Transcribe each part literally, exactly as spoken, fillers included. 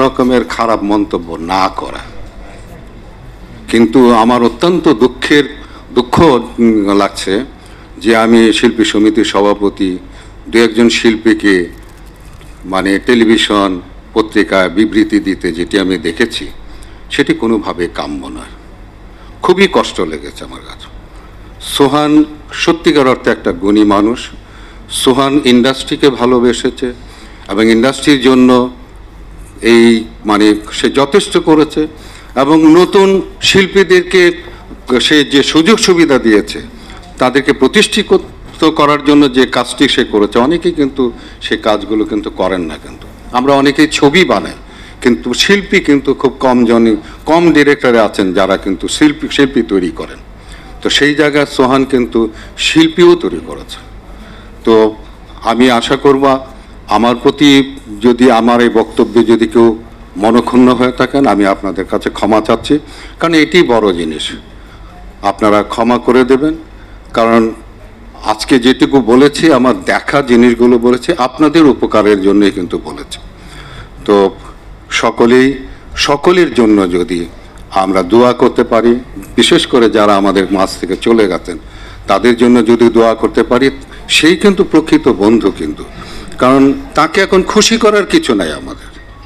রকমের খারাপ মন্তব্য না করা। কিন্তু আমার অত্যন্ত দুঃখের দুঃখ লাগছে যে আমি শিল্পী সমিতির সভাপতি দু একজন শিল্পীকে মানে টেলিভিশন পত্রিকায় বিবৃতি দিতে যেটি আমি দেখেছি সেটি কোনোভাবে কাম্য নয়। খুবই কষ্ট লেগেছে আমার কাছে। সোহান সত্যিকার অর্থে একটা গুণী মানুষ। সোহান ইন্ডাস্ট্রিকে ভালোবেসেছে এবং ইন্ডাস্ট্রির জন্য এই মানে সে যথেষ্ট করেছে এবং নতুন শিল্পীদেরকে সে যে সুযোগ সুবিধা দিয়েছে তাদেরকে প্রতিষ্ঠিত করার জন্য যে কাজটি সে করেছে, অনেকেই কিন্তু সেই কাজগুলো কিন্তু করেন না। কিন্তু আমরা অনেকেই ছবি বানাই, কিন্তু শিল্পী কিন্তু খুব কম জনই কম ডিরেক্টরে আছেন যারা কিন্তু শিল্পী শিল্পী তৈরি করেন। তো সেই জায়গায় সোহান কিন্তু শিল্পীও তৈরি করেছে। তো আমি আশা করব আমার প্রতি যদি আমার এই বক্তব্যে যদি কেউ মনক্ষুণ্ণ হয়ে থাকেন, আমি আপনাদের কাছে ক্ষমা চাচ্ছি, কারণ এটি বড় জিনিস। আপনারা ক্ষমা করে দেবেন, কারণ আজকে যেটুকু বলেছি আমার দেখা জিনিসগুলো বলেছি আপনাদের উপকারের জন্যই কিন্তু বলেছি। তো সকলেই সকলের জন্য যদি আমরা দোয়া করতে পারি, বিশেষ করে যারা আমাদের মাঝ থেকে চলে গেছেন তাদের জন্য যদি দোয়া করতে পারি, সেই কিন্তু প্রকৃত বন্ধু। কিন্তু কারণ তাকে এখন খুশি করার কিছু নাই আমাদের।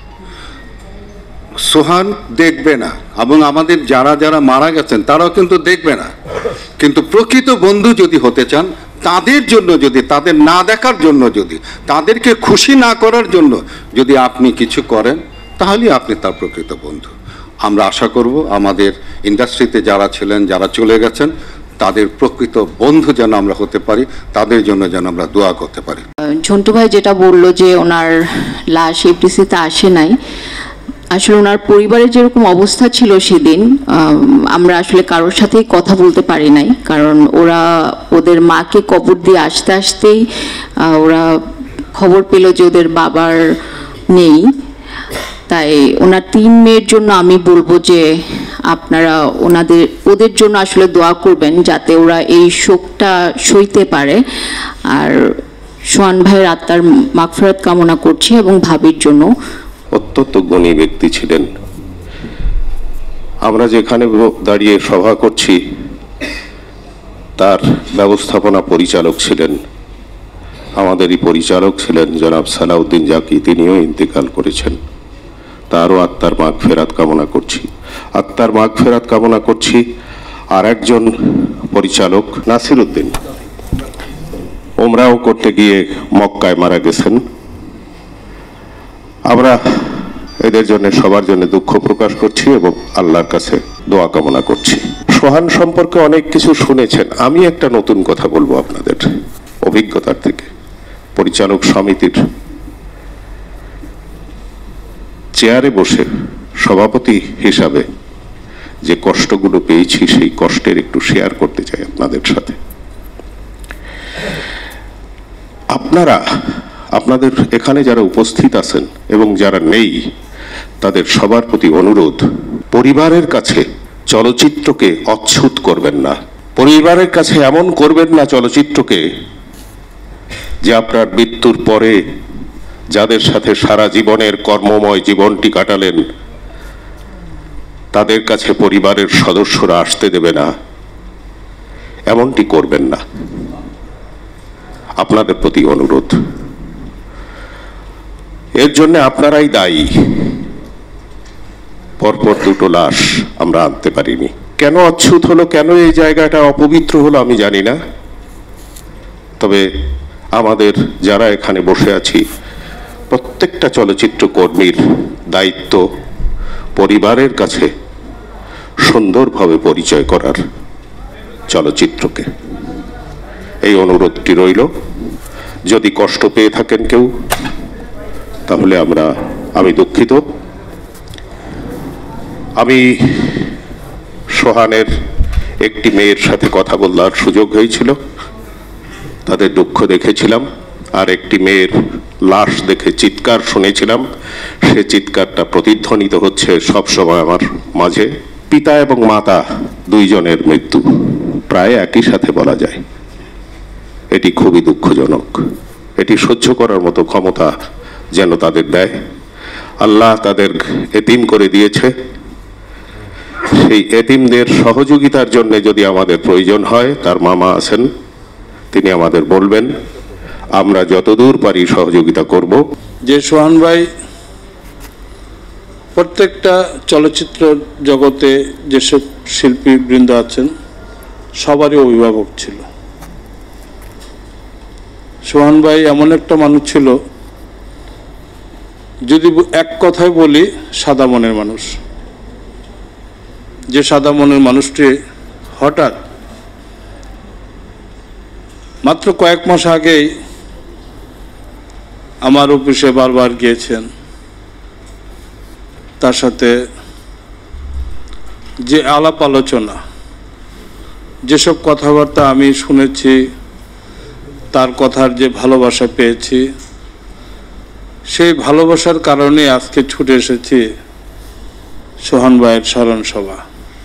সোহান দেখবে না এবং আমাদের যারা যারা মারা গেছেন তারাও কিন্তু দেখবে না, কিন্তু প্রকৃত বন্ধু যদি হতে চান তাদের জন্য, যদি তাদের না দেখার জন্য, যদি তাদেরকে খুশি না করার জন্য যদি আপনি কিছু করেন, তাহলেই আপনি তার প্রকৃত বন্ধু। আমরা আশা করব আমাদের ইন্ডাস্ট্রিতে যারা ছিলেন, যারা চলে গেছেন, তাদের প্রকৃত বন্ধু যেন আমরা হতে পারি, তাদের জন্য যেন আমরা দোয়া করতে পারি। ঝন্টু ভাই যেটা বললো যে ওনার লাশ এফডিসিতে আসে নাই, আসলে ওনার পরিবারের যেরকম অবস্থা ছিল সেদিন, আমরা আসলে কারোর সাথেই কথা বলতে পারি নাই, কারণ ওরা ওদের মাকে কবর দিয়ে আসতে আসতেই ওরা খবর পেল যে ওদের বাবার নেই। তাই ওনার তিন মেয়ের জন্য আমি বলবো যে আপনারা ওনাদের ওদের জন্য আসলে দোয়া করবেন যাতে ওরা এই শোকটা সইতে পারে। আর সোহান ভাইয়ের আত্মার মাগফিরাত কামনা করছি এবং ভাবির জন্য। অত্যন্ত গুণী ব্যক্তি ছিলেন। আমরা যেখানে দাঁড়িয়ে সভা করছি তার ব্যবস্থাপনা পরিচালক ছিলেন আমাদেরই পরিচালক ছিলেন জনাব সালাউদ্দিন জাকি, তিনিও ইন্তেকাল করেছেন। তারও আত্মার মাগফিরাত কামনা করছি। আত্মার মাগফিরাত কামনা করছি আর একজন পরিচালক নাসির উদ্দিন, ওমরাও করতে গিয়ে মক্কায় মারা গেছেন। আমরা এদের জন্য সবার জন্য দুঃখ প্রকাশ করছি এবং আল্লাহর কাছে দোয়া কামনা করছি। সোহান সম্পর্কে অনেক কিছু শুনেছেন, আমি একটা নতুন কথা বলবো আপনাদের অভিজ্ঞতার থেকে। পরিচালক সমিতির চেয়ারে বসে সভাপতি হিসাবে যে কষ্টগুলো পেয়েছি সেই কষ্টের একটু শেয়ার করতে চাই আপনাদের সাথে। আপনারা আপনাদের এখানে যারা উপস্থিত আছেন এবং যারা নেই তাদের সবার প্রতি অনুরোধ, পরিবারের কাছে চলচ্চিত্রকে অচ্ছুত করবেন না। পরিবারের কাছে এমন করবেন না চলচ্চিত্রকে যে আপনার মৃত্যুর পরে যাদের সাথে সারা জীবনের কর্মময় জীবনটি কাটালেন তাদের কাছে পরিবারের সদস্যরা আসতে দেবে না, এমনটি করবেন না। আপনাদের প্রতি অনুরোধ। এর জন্য আপনারাই দায়ী। পরপর দুটো লাশ আমরা আনতে পারিনি। কেন অচ্ছুত হলো, কেন এই জায়গাটা অপবিত্র হলো আমি জানি না। তবে আমাদের যারা এখানে বসে আছি প্রত্যেকটা চলচ্চিত্র কর্মীর দায়িত্ব পরিবারের কাছে সুন্দরভাবে পরিচয় করার চলচ্চিত্রকে। এই অনুরোধটি রইল। যদি কষ্ট পেয়ে থাকেন কেউ তাহলে আমরা আমি দুঃখিত। আমি সোহানের একটি মেয়ের সাথে কথা বলার সুযোগ হয়েছিল, তাদের দুঃখ দেখেছিলাম, আর একটি মেয়ের লাশ দেখে চিৎকার শুনেছিলাম। সে চিৎকারটা প্রতিধ্বনিত হচ্ছে সবসময় আমার মাঝে। পিতা এবং মাতা দুইজনের মৃত্যু প্রায় একই সাথে বলা যায়। এটি খুবই দুঃখজনক। এটি সহ্য করার মতো ক্ষমতা যেন তাদের দেয়। আল্লাহ তাদের এতিম করে দিয়েছে। সেই এতিমদের সহযোগিতার জন্য যদি আমাদের প্রয়োজন হয়, তার মামা আছেন, তিনি আমাদের বলবেন, আমরা যতদূর পারি সহযোগিতা করব। যে সোহান ভাই প্রত্যেকটা চলচ্চিত্র জগতে যেসব শিল্পীবৃন্দ আছেন সবারই অভিভাবক ছিল। সোহান ভাই এমন একটা মানুষ ছিল, যদি এক কথায় বলি, সাদা মনের মানুষ। যে সাদা মনের মানুষটি হঠাৎ মাত্র কয়েক মাস আগেই আমার অফিসে বারবার গিয়েছেন। তার সাথে যে আলাপ আলোচনা, যেসব কথাবার্তা আমি শুনেছি, তার কথার যে ভালোবাসা পেয়েছি, সেই ভালোবাসার কারণে আজকে ছুটে এসেছি সোহান ভাইয়ের স্মরণ সভা।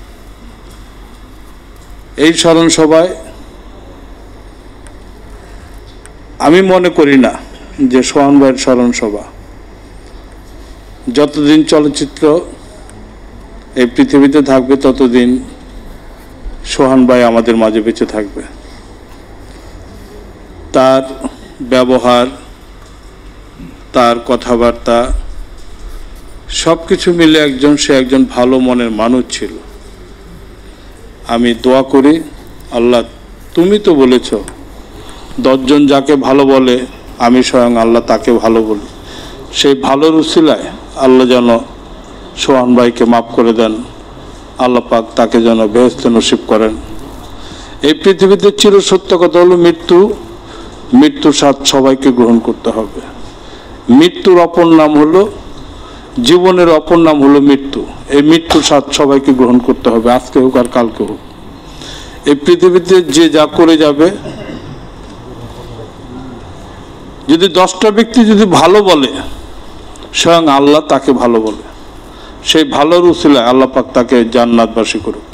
এই স্মরণ সভায় আমি মনে করি না যে সোহান ভাইয়ের স্মরণ সভা, যতদিন চলচ্চিত্র এই পৃথিবীতে থাকবে ততদিন সোহান ভাই আমাদের মাঝে বেঁচে থাকবে। তার ব্যবহার, তার কথাবার্তা সব কিছু মিলে একজন সে একজন ভালো মনের মানুষ ছিল। আমি দোয়া করি, আল্লাহ তুমি তো বলেছ দশজন যাকে ভালো বলে আমি স্বয়ং আল্লাহ তাকে ভালো বলি। সেই ভালোর উসিলায় আল্লাহ যেন সোহান ভাইকে মাফ করে দেন, আল্লাহ পাক তাকে যেন বেহেশত নসিব করেন। এই পৃথিবীতে চির সত্য কথা হলো মৃত্যু, মৃত্যুর স্বাদ সবাইকে গ্রহণ করতে হবে। মৃত্যুর অপর নাম হলো, জীবনের অপর নাম হলো মৃত্যু। এই মৃত্যুর স্বাদ সবাইকে গ্রহণ করতে হবে, আজকে হোক আর কালকে হোক। এই পৃথিবীতে যে যা করে যাবে, যদি দশটা ব্যক্তি যদি ভালো বলে, স্বয়ং আল্লাহ তাকে ভালো বলে। সেই ভালোর উসিলায় আল্লাহ পাক তাকে জান্নাতবাসী করুক।